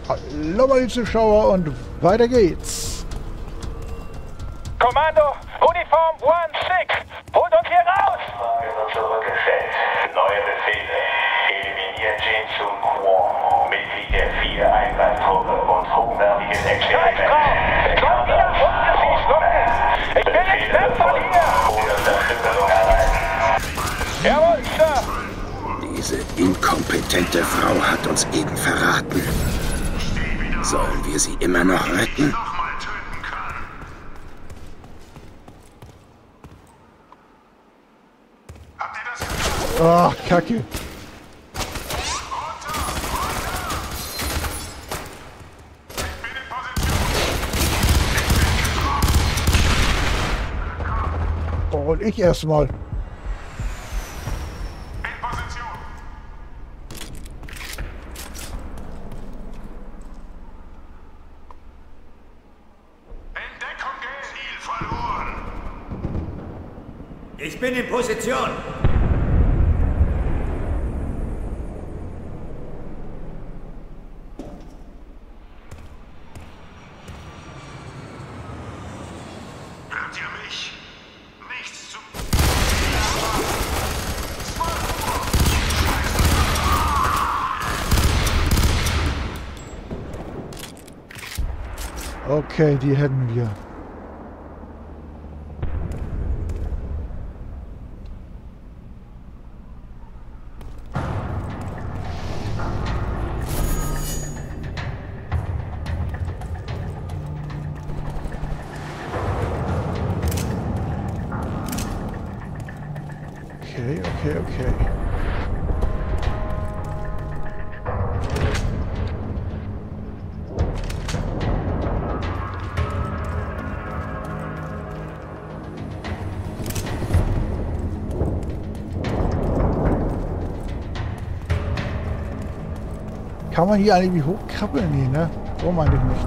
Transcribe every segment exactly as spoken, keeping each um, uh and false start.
Hallo meine Zuschauer und weiter geht's. Kommando, Uniform One Six, holt uns hier raus! Fragen zurückgestellt. Neue Befehle. Eliminieren Jin Sun Kwon, Mitglied der vier Einwaldtruppe und hochwertiges Scheiß drauf! Soll wieder rumgesießt werden! Ich will nicht weg von hier! Ohne Unterstützung erreichen. Jawohl, Sir! Diese inkompetente Frau hat uns eben verraten. Sollen wir sie immer noch retten? Ach, Kacke. Oh, und ich erstmal. Ich bin in Position. Hört ihr mich? Nichts zu... Okay, die hätten wir. Okay, okay, okay. Kann man hier eigentlich hochkrabbeln? Nee, ne? So meine ich nicht.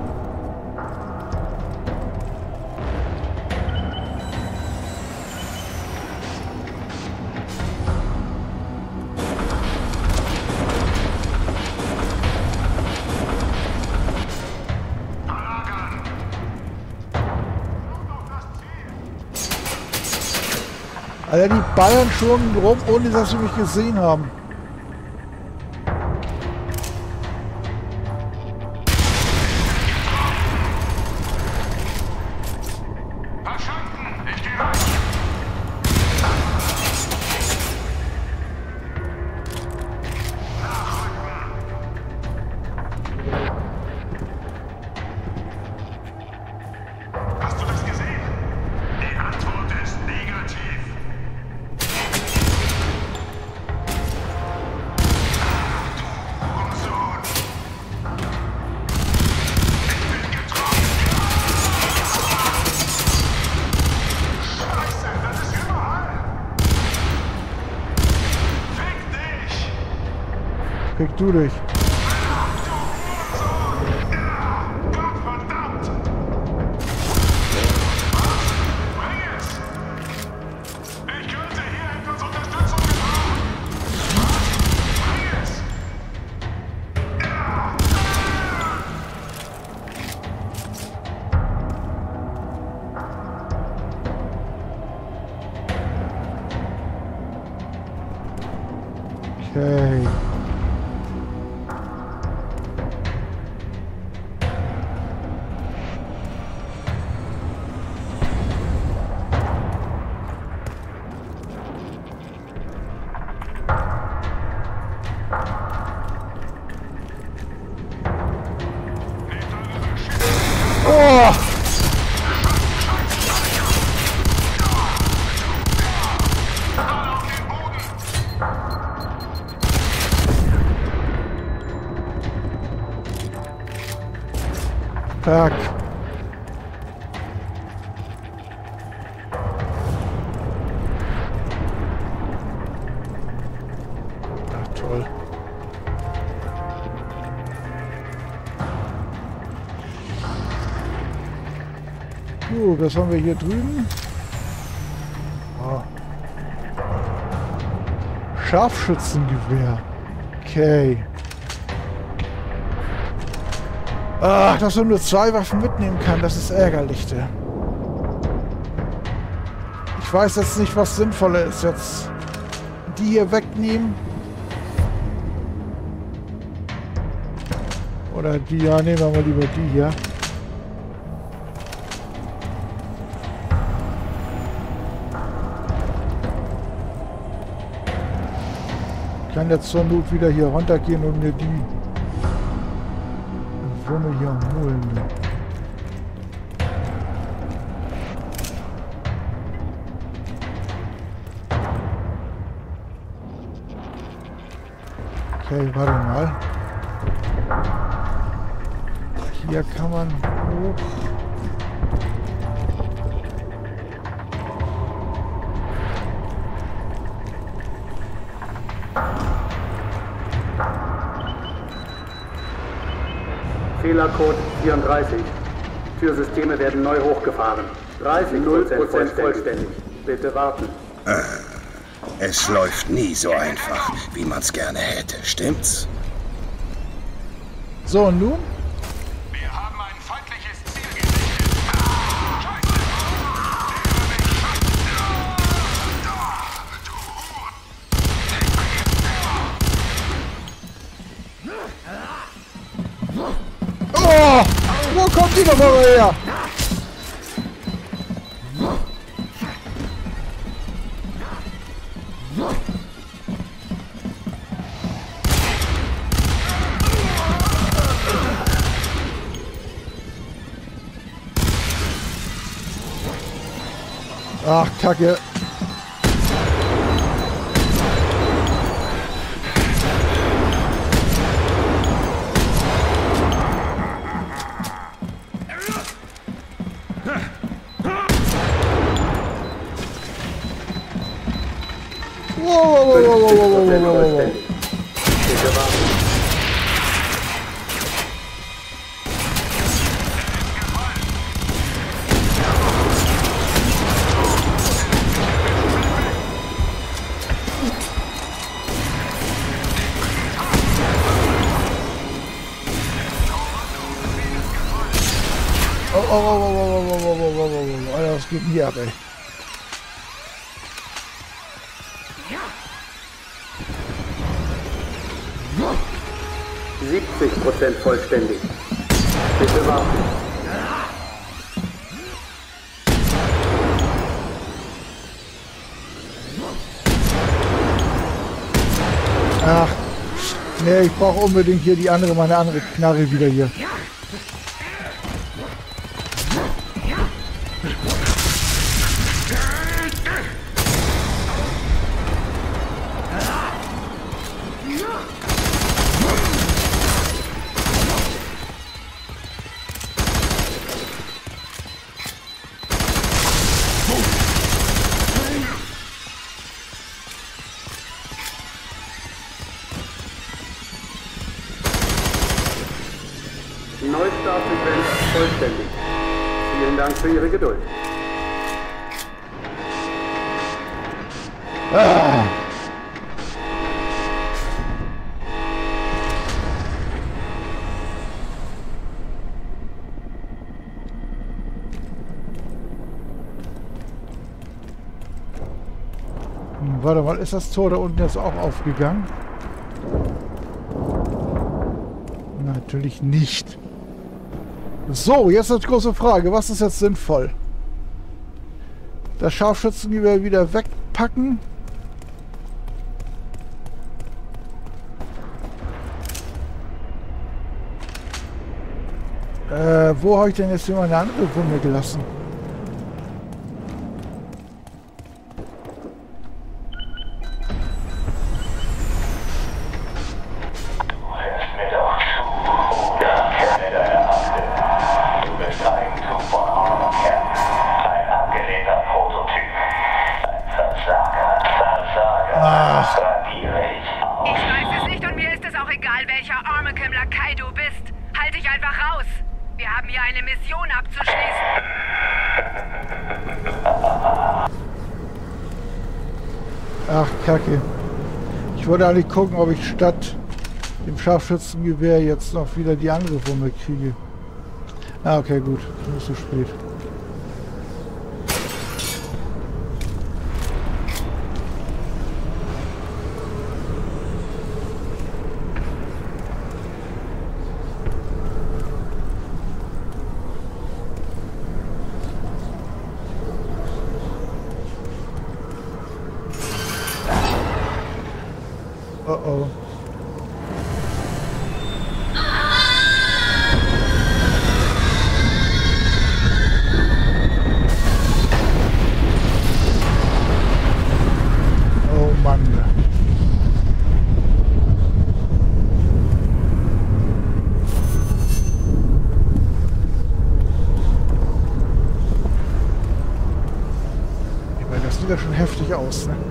Alter, die ballern schon rum, ohne dass sie mich gesehen haben. Verstanden! Ich gehe rein! Hast du das gesehen? Die Antwort ist negativ. Hurensohn! Ich bin getroffen! Scheiße, das ist überall! Fick dich! Krieg du dich. Gottverdammt! Bring es! Ich könnte hier etwas Unterstützung gebrauchen! Bring es! Okay. Oh! Fuck. Ach, toll. Gut, was haben wir hier drüben? Ah. Scharfschützengewehr. Okay. Ach, dass man nur zwei Waffen mitnehmen kann, das ist ärgerlich. Der. Ich weiß jetzt nicht, was sinnvoller ist. Jetzt die hier wegnehmen. Oder die, ja, nehmen wir mal lieber die hier. Ich kann jetzt zur Not wieder hier runtergehen und mir die Wumme hier holen. Okay, warte mal. Hier kann man hoch. Fehlercode vierunddreißig. Türsysteme werden neu hochgefahren. dreißig Prozent vollständig. Bitte warten. Es läuft nie so einfach, wie man es gerne hätte, stimmt's? So, und nun? Wir haben ein feindliches Ziel gesichtet. Scheiße! Oh! Wo kommt die noch mal her? Ach, Kacke. Wow, wow, wow, wow, wow, wow, wow, wow. Bitte warten. Oh, oh, oh, oh, oh, oh, oh, oh, oh, oh, oh, Alter, was geht denn hier ab, ey? siebzig Prozent vollständig. Bitte warten. Ach, nee, ich brauche unbedingt hier die andere, meine andere Knarre wieder hier. Neustartsequenz vollständig. Vielen Dank für Ihre Geduld. Ah. Hm, warte mal, ist das Tor da unten jetzt auch aufgegangen? Natürlich nicht. So, jetzt die große Frage. Was ist jetzt sinnvoll? Das Scharfschützengewehr wieder wegpacken. Äh, wo habe ich denn jetzt hier meine andere Wumme gelassen? Ach, Kacke. Ich wollte eigentlich gucken, ob ich statt dem Scharfschützengewehr jetzt noch wieder die andere Wumme kriege. Ah, okay, gut. Dann ist zu spät. Oh oh. Oh Mann. Ich meine, das sieht ja schon heftig aus, ne?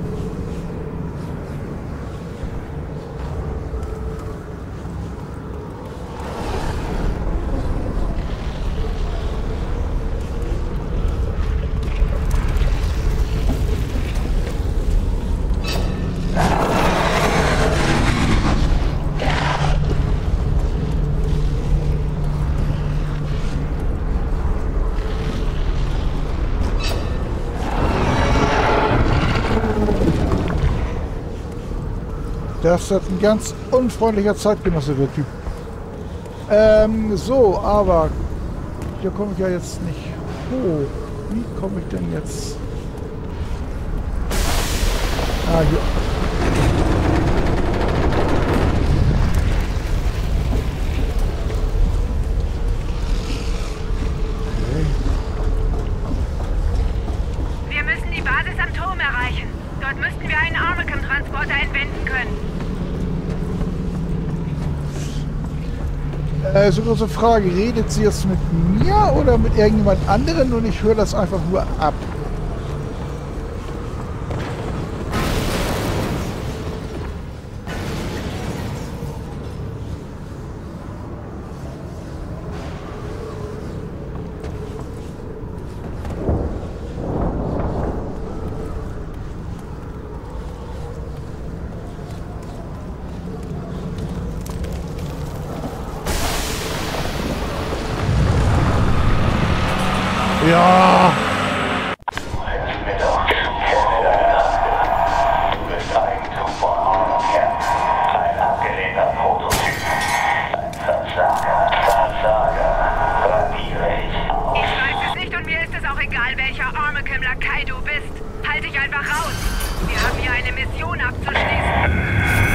Das ist ein ganz unfreundlicher Zeitgenosse, der Typ. Ähm, so, aber hier komme ich ja jetzt nicht hoch. Wie komme ich denn jetzt? Ah, hier. Okay. Wir müssen die Basis am Turm erreichen. Dort müssten wir einen Armacam-Transporter entwenden können. Äh, so große Frage, redet sie jetzt mit mir oder mit irgendjemand anderen und ich höre das einfach nur ab? Ja! Du bist Eigentum von Armacam. Ein abgelehnter Prototyp. Ein Versager, Versager. Radiere ich. Ich weiß es nicht und mir ist es auch egal, welcher Armacam-Lakai du bist. Halt dich einfach raus. Wir haben hier eine Mission abzuschließen.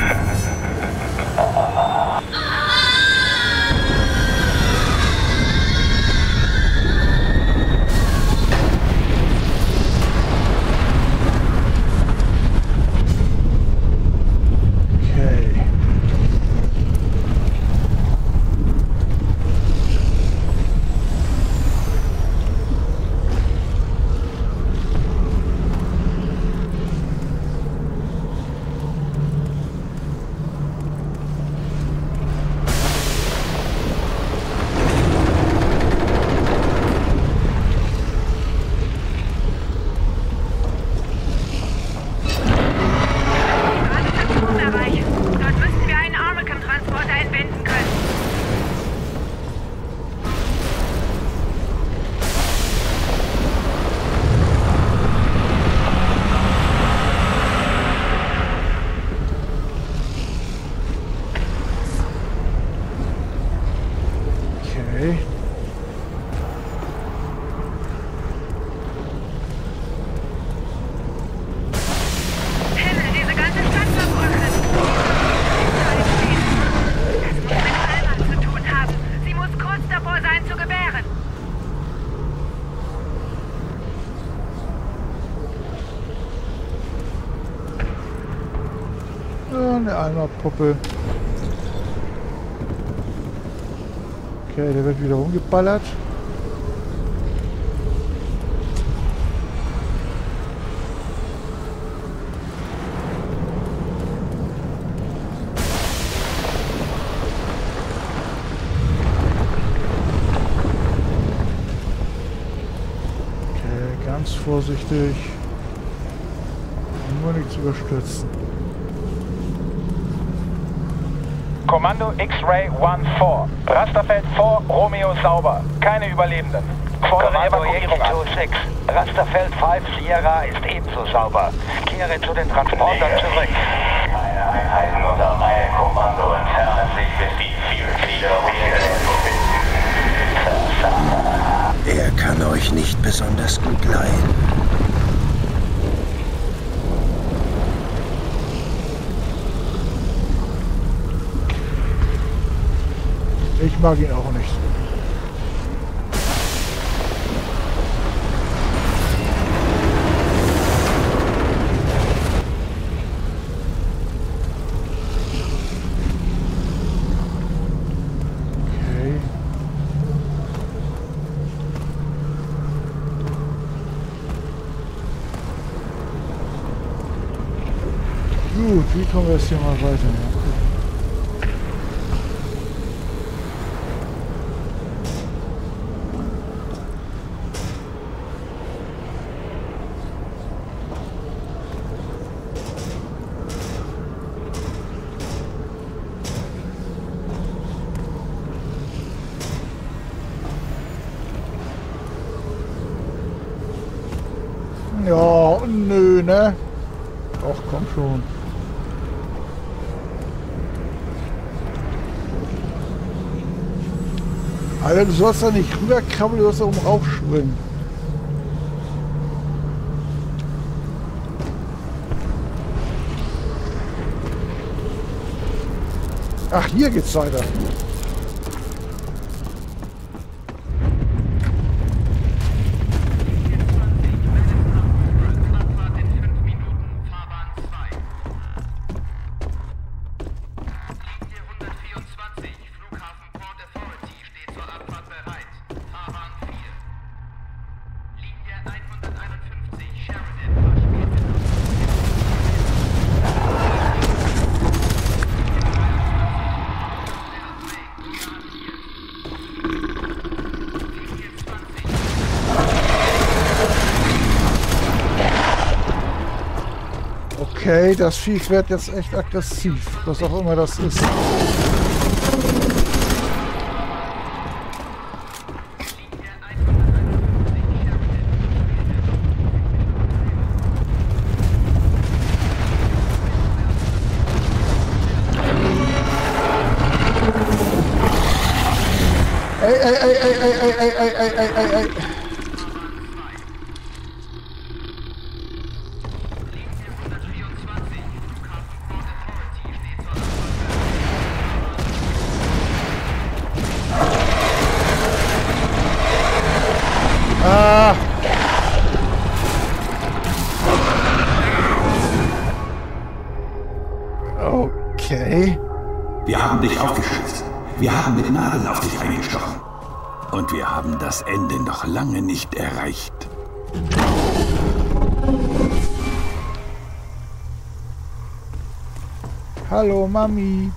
Eine Eimerpuppe. Okay, der wird wieder rumgeballert. Okay, ganz vorsichtig. Nur nichts überstürzen. Kommando X-Ray eins vier. Rasterfeld vor, Romeo sauber. Keine Überlebenden. Fordere Evakuierung an. sechs. Rasterfeld fünf Sierra ist ebenso sauber. Kehre zu den Transportern zurück. Meine Einheiten unter meinem Kommando entfernen sich, bis die Vierglieder Er kann euch nicht besonders gut leiden. Ich mag ihn auch nicht. Gut, wie kommen wir jetzt hier mal weiter? Ja, ja nö, ne? Ach, komm schon. Alter, du sollst da nicht rüberkrabbeln, du sollst da oben raufspringen. Ach, hier geht's weiter. Okay, das Viech wird jetzt echt aggressiv, was auch immer das ist. Ey, ey, ey, ey, ey, ey, ey, ey, ey, ey, ey. Ah. Okay. Wir haben dich aufgeschützt. Wir haben mit Nadeln auf dich eingestochen. Und wir haben das Ende noch lange nicht erreicht. Hallo, Mami.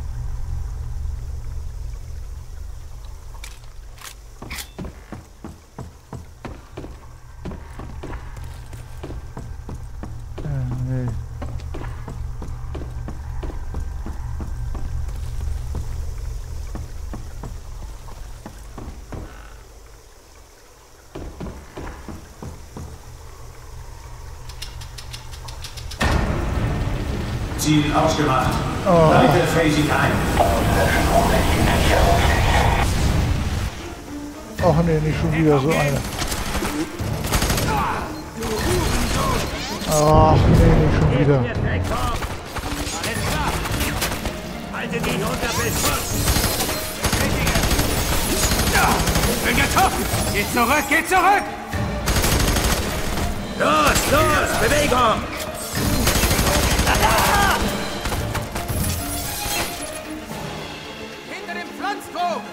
Ziel ausgemacht. Oh. Leite Phasing ein. Ach nee, nicht schon wieder so eine. Ach nee, nicht schon wieder. Haltet ihn unter Beschuss. Bin getroffen. Geht zurück, geht zurück. Los, los, Bewegung. Hinter dem Pflanztrog!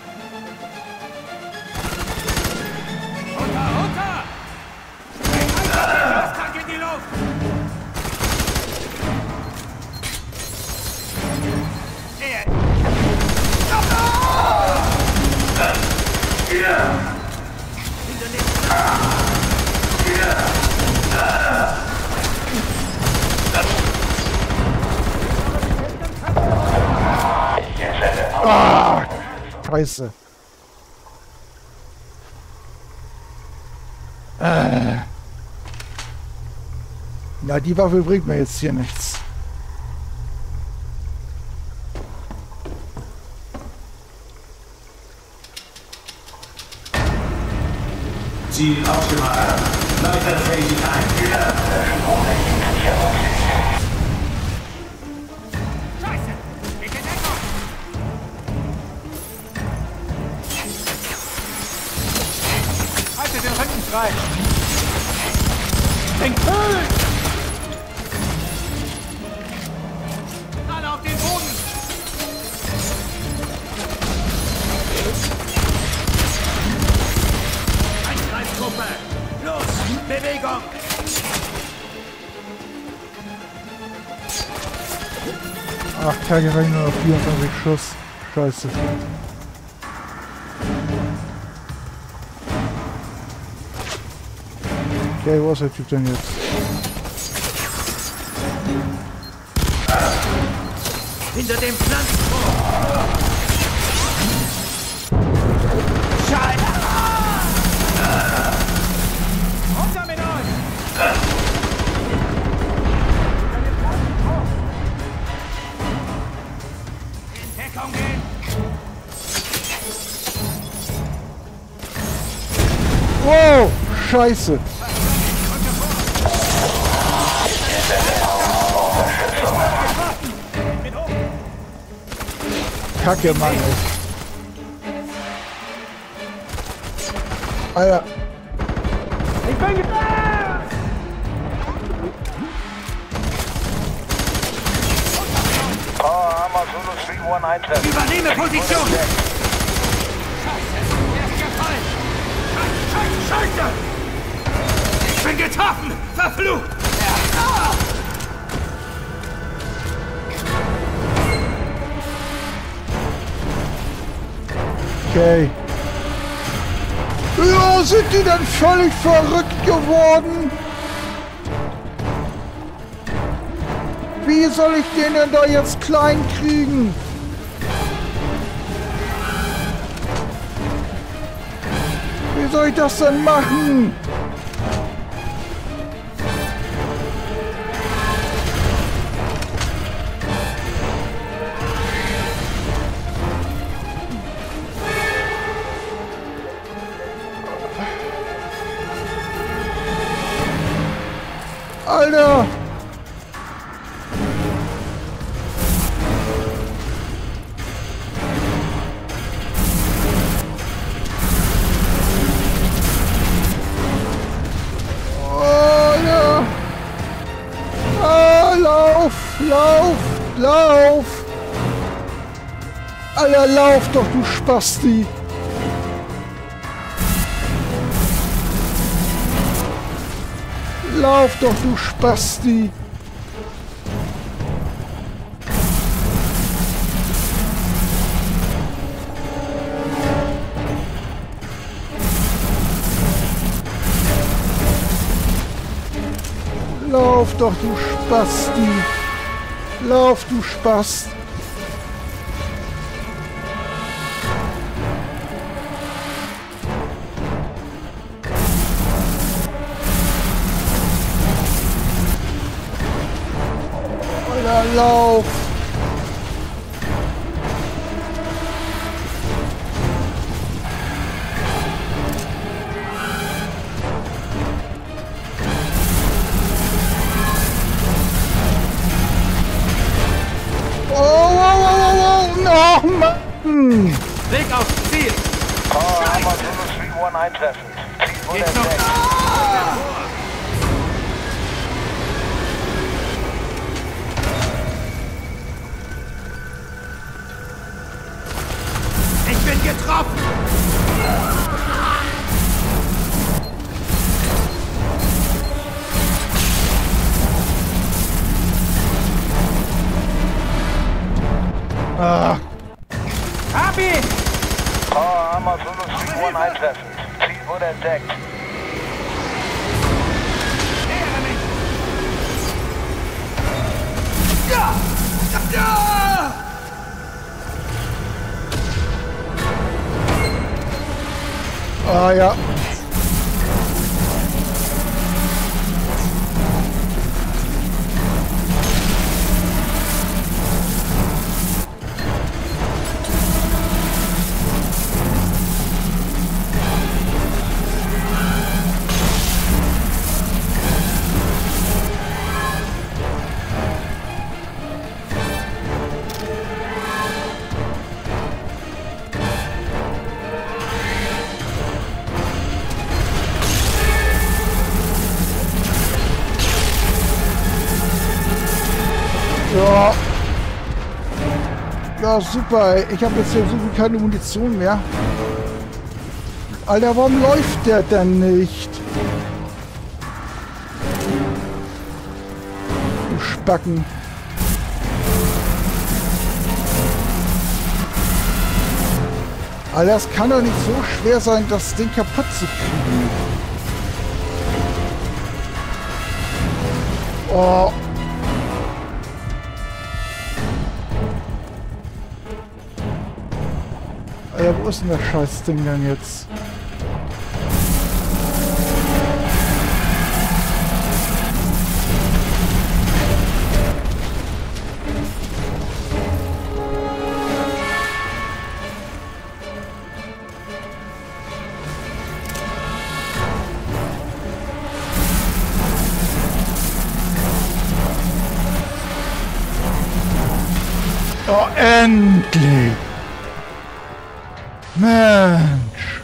Runter, runter! Das Tank in die Luft! Er! Hinter dem Scheiße. Äh. Na, die Waffe bringt mir jetzt hier nichts. Ziel aufgemacht. Leiterfähig ein. Scheiße! Ich in Deckung! Halte den Rücken frei! Den Köhl! Alle auf den Boden! Angreifgruppe! Los! Bewegung! Ach, Tage reichen nur noch vierundzwanzig Schuss. Scheiße. Okay, wo ist der Typ denn jetzt? Hinter dem Pflanzenrohr! Scheiße! Runter mit euch! In Deckung gehen! Wow! Scheiße! Kacke, Mann, ey. Alter. Ich bin gefangen! Oh, Hammer Zulu drei eins eintreffen. Übernehme Position! Scheiße! Er ist gefallen! Scheiße! Scheiße! Ich bin getroffen! Verflucht! Ja. Okay. Ja, sind die denn völlig verrückt geworden? Wie soll ich den denn da jetzt klein kriegen? Wie soll ich das denn machen? Alter! Alter! Ah, lauf! Lauf! Lauf! Alter, lauf doch, du Spasti! Lauf doch, du Spasti! Lauf doch, du Spasti! Lauf, du Spast! Alter, lauf! Oh, oh, oh, oh, oh, oh, Mann! Weg aufs Ziel! Oh, Hammer Zulu drei eins eintreffen. Ziel wurde Geht noch! entdeckt. Ah! Ich bin getroffen! Ah, Hab ihn! Oh, Hammer Zulu drei eins eintreffen. Ziel wurde entdeckt. Nähere mich! Ja! Ja! Ah ja. Ja. Ja, super. Ey. Ich habe jetzt hier so viel keine Munition mehr. Alter, warum läuft der denn nicht? Du Spacken. Alter, es kann doch nicht so schwer sein, das Ding kaputt zu kriegen. Oh. Alter, wo ist denn das Scheißding denn jetzt? Oh, endlich! Mensch!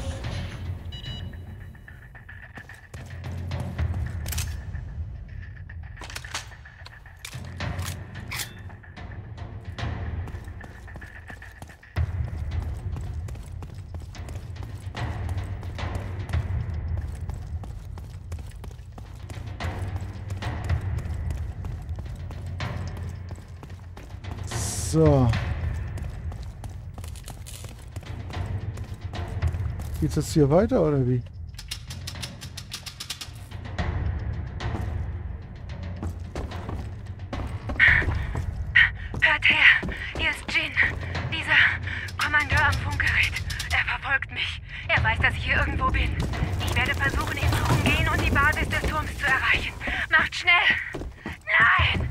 So. Geht's jetzt hier weiter oder wie? Hört her, hier ist Jin. Dieser Kommandeur am Funkgerät. Er verfolgt mich. Er weiß, dass ich hier irgendwo bin. Ich werde versuchen, ihn zu umgehen und die Basis des Turms zu erreichen. Macht schnell! Nein!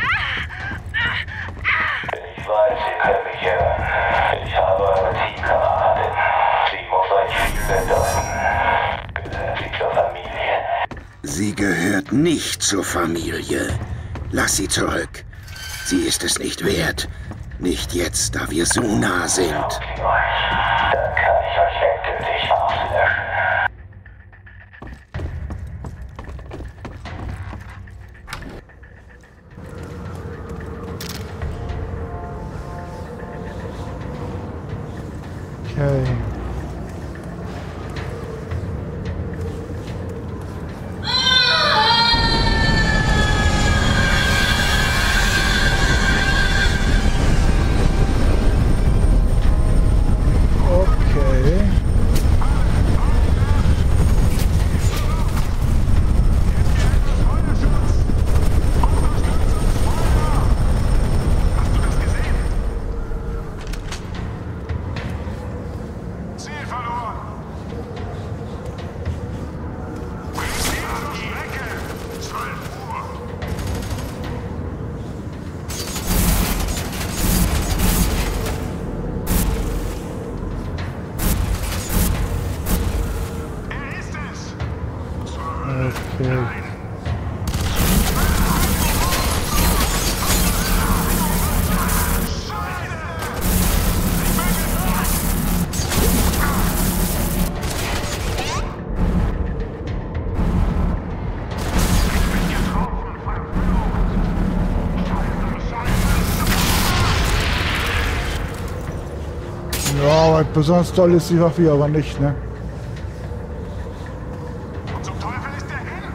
Ich weiß, ihr könnt mich hören. Ich habe eure Teamkameradin. Sie muss euch viel bedeuten. Gehört sie zur Familie? Sie gehört nicht zur Familie. Lass sie zurück. Sie ist es nicht wert. Nicht jetzt, da wir so nah sind. Glaubt sie euch? Dann kann ich euch endgültig auslöschen. Okay. Okay. Ziel verloren. Strecke. zwölf Uhr. Er ist es. Okay. Ja, aber besonders toll ist die Waffe aber nicht, ne? Und zum Teufel ist der hin?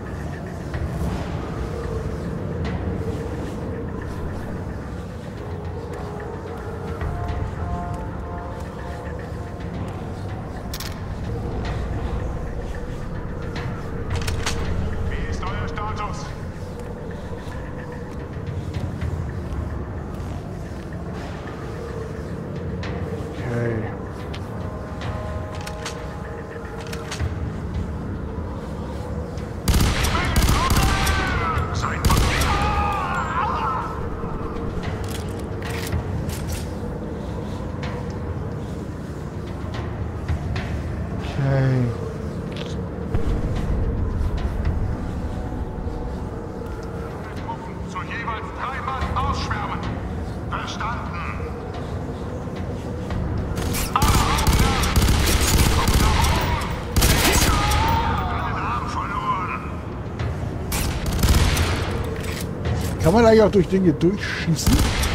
Wie ist euer Status? Okay. Okay. Zu jeweils drei Mann ausschwärmen. Verstanden. Alle aufladen. Kommt nach oben. Einen Arm verloren. Kann man eigentlich auch durch Dinge durchschießen?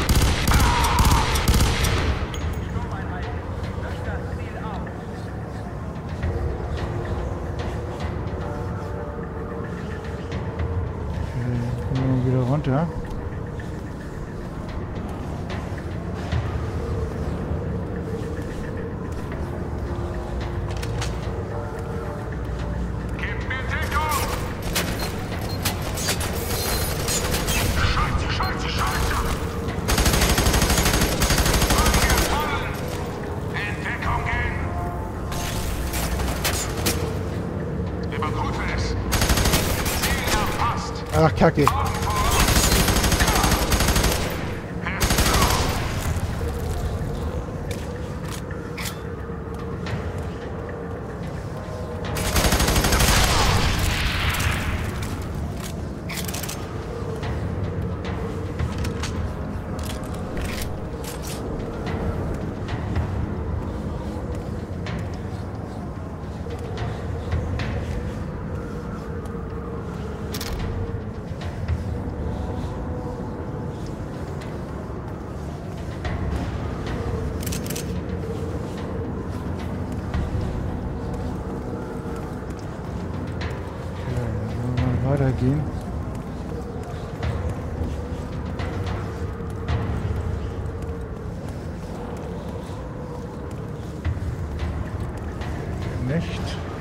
Wieder runter. Gebt mir Deckung. Scheiße, scheiße, scheiße. Wollen wir fallen? In Deckung gehen. Überprüfe es. Ziel erfasst. Ach, Kacke. Weitergehen. Nicht.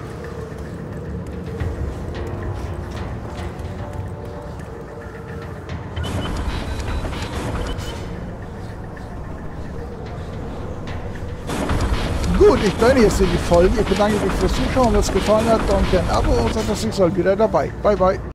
Gut, ich beende jetzt hier die Folge. Ich bedanke mich fürs Zuschauen, wenn es gefallen hat. Danke ein Abo und sagt, dass ich soll wieder dabei. Bye, bye.